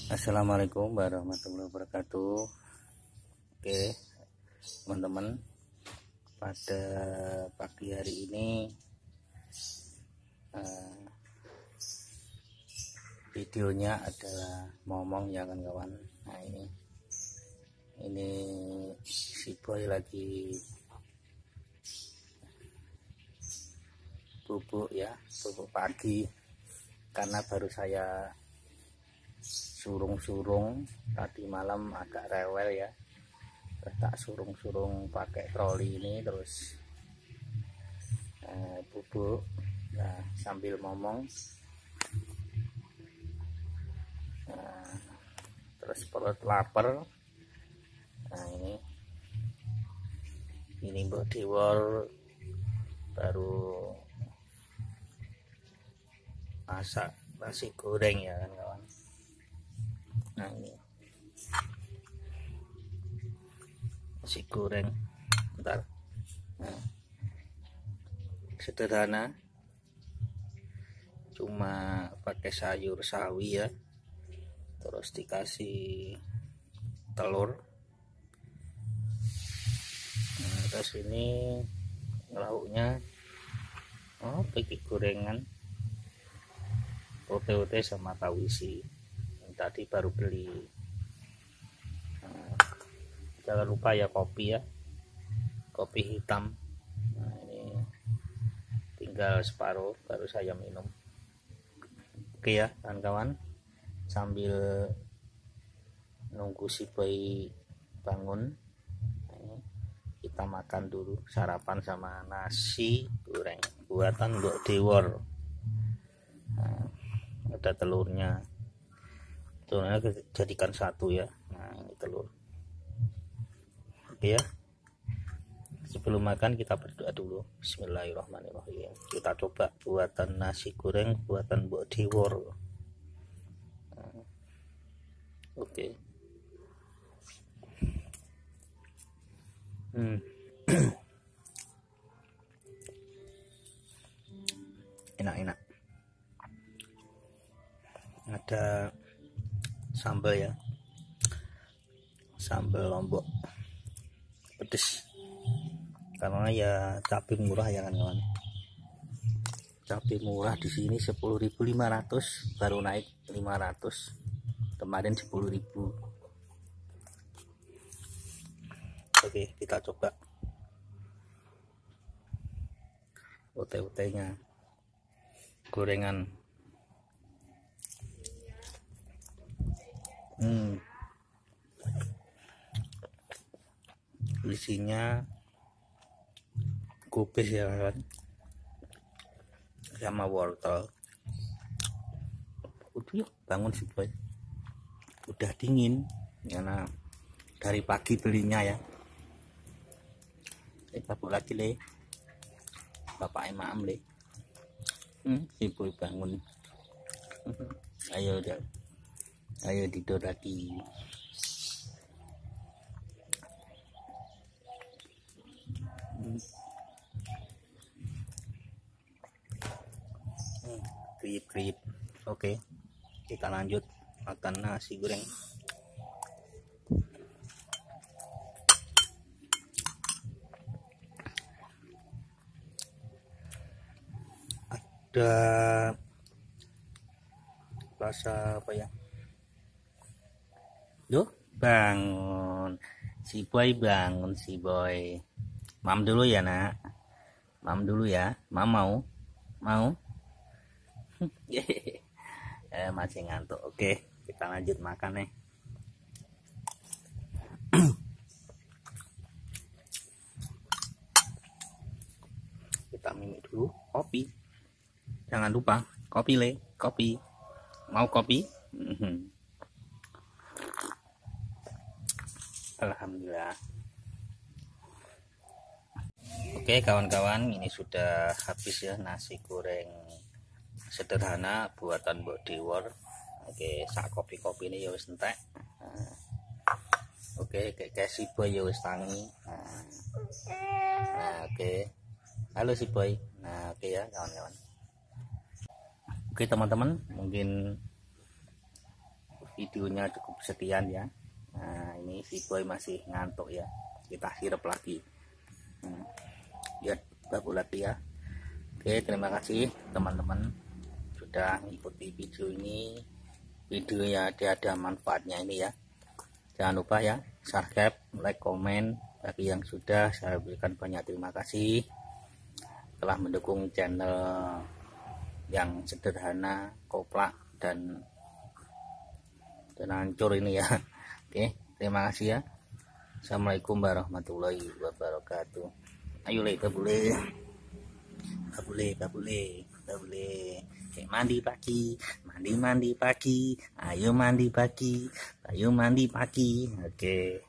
Assalamualaikum warahmatullahi wabarakatuh. Oke teman-teman, pada pagi hari ini videonya adalah momong ya kawan-kawan. Nah ini si boy lagi bubuk ya, bubuk pagi, karena baru saya surung-surung tadi malam, agak rewel ya, tak surung-surung pakai troli ini, terus bubuk nah, sambil ngomong terus perut lapar. Nah ini Mbok Dewor baru masak nasi goreng ya kan kawan. Nah ini nasi goreng, bentar. Nah, sederhana, cuma pakai sayur sawi ya, terus dikasih telur. Nah, terus ini lauknya pakai gorengan ote-ote sama tauisi, tadi baru beli. Nah, jangan lupa ya kopi ya, kopi hitam. Nah ini tinggal separuh baru saya minum. Oke ya kawan-kawan, sambil nunggu si boy bangun, kita makan dulu, sarapan sama nasi goreng buatan Mbok Dewor. Nah, ada telurnya jadikan satu ya. Nah ini telur. Oke ya, sebelum makan kita berdoa dulu. Bismillahirrahmanirrahim. Kita coba buatan nasi goreng buatan Mbok Dewor. Nah, oke. Enak-enak. Ada sambal ya, sambal Lombok pedes, karena ya cabai murah ya kan kawan. Cabai murah di sini 10.500, baru naik 500, kemarin 10.000. Oke, kita coba ote-otenya, gorengan. Isinya kubis ya kan, sama wortel. Udah bangun sih boy, udah dingin karena dari pagi belinya ya. Babuk lagi le, bapak emam le. Si boy bangun. Ayo udah, ayo tidur lagi. Krip. Oke, kita lanjut makan nasi goreng. Ada rasa apa ya? Duh, bangun si boy, bangun si boy. Mam dulu ya nak, mam dulu ya. Mam mau masih ngantuk. Oke, kita lanjut makan nih. Kita minum dulu kopi, jangan lupa kopi le, kopi. Mau kopi? Alhamdulillah. Oke kawan-kawan, ini sudah habis ya nasi goreng sederhana buatan Mbok Dewor. Oke, sak kopi ini ya wis entek. Oke, kayak si boy ya wis tangi. Nah, oke. Halo si boy. Nah, oke ya kawan-kawan. Oke teman-teman, mungkin videonya cukup sekian ya. Nah ini si boy masih ngantuk ya, kita sirep lagi biar bagus lagi ya. Oke, terima kasih teman-teman sudah mengikuti video ini. Video ya ada manfaatnya ini ya. Jangan lupa ya subscribe, like, komen. Bagi yang sudah, saya berikan banyak terima kasih telah mendukung channel yang sederhana, koplak dan hancur ini ya. Oke, terima kasih ya. Assalamualaikum warahmatullahi wabarakatuh. Ayo le, boleh. Mandi pagi, ayo mandi pagi, Oke.